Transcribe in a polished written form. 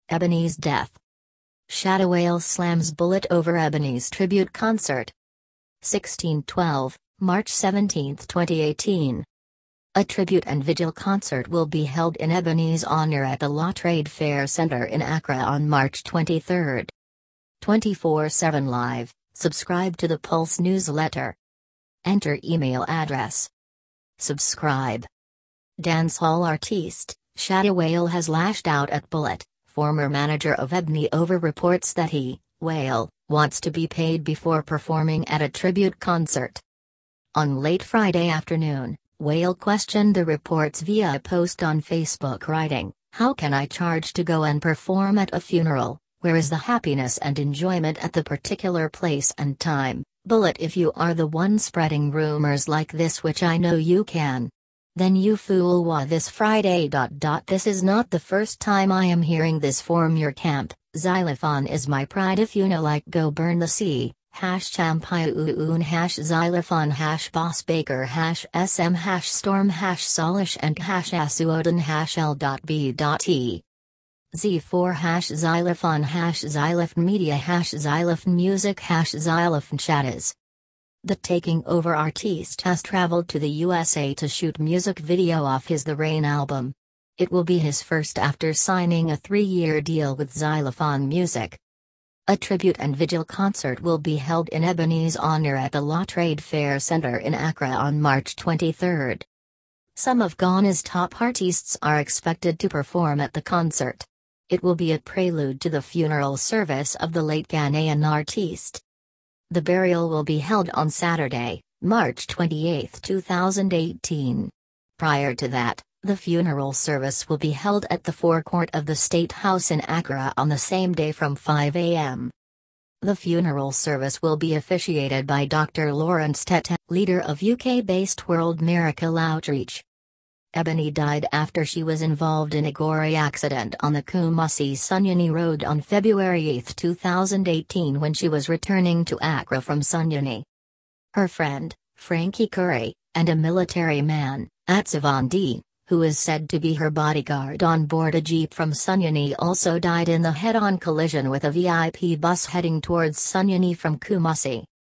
Ebony's death. Shatta Wale slams bullet over Ebony's tribute concert. 1612, March 17, 2018. A tribute and vigil concert will be held in Ebony's honor at the La Trade Fair Center in Accra on March 23. 24/7 Live, subscribe to the Pulse newsletter. Enter email address. Subscribe. Dancehall artiste, Shatta Wale has lashed out at Bullet, former manager of Ebony, over reports that he, Wale, wants to be paid before performing at a tribute concert. On late Friday afternoon, Wale questioned the reports via a post on Facebook, writing, "How can I charge to go and perform at a funeral? Where is the happiness and enjoyment at the particular place and time? Bullet, if you are the one spreading rumors like this, which I know you can, then you fool wa this Friday. This is not the first time I am hearing this from your camp. Zylofon is my pride, if you know, like go burn the sea. #champion #Zylofon #boss baker #sm #storm #solish and #asuodin #l.b.e Z4 Zylofon Zylofon media Zylofon music Zylofon chattas. The taking over artiste has traveled to the USA to shoot music video off his The Rain album. It will be his first after signing a 3-year deal with Zylofon Music. A tribute and vigil concert will be held in Ebony's honor at the La Trade Fair Center in Accra on March 23. Some of Ghana's top artists are expected to perform at the concert. It will be a prelude to the funeral service of the late Ghanaian artiste. The burial will be held on Saturday, March 28, 2018. Prior to that, the funeral service will be held at the forecourt of the State House in Accra on the same day from 5 a.m. The funeral service will be officiated by Dr. Lawrence Tete, leader of UK-based World Miracle Outreach. Ebony died after she was involved in a gory accident on the Kumasi-Sunyani Road on February 8, 2018, when she was returning to Accra from Sunyani. Her friend, Frankie Curry, and a military man, Zylofon D, who is said to be her bodyguard on board a jeep from Sunyani, also died in the head-on collision with a VIP bus heading towards Sunyani from Kumasi.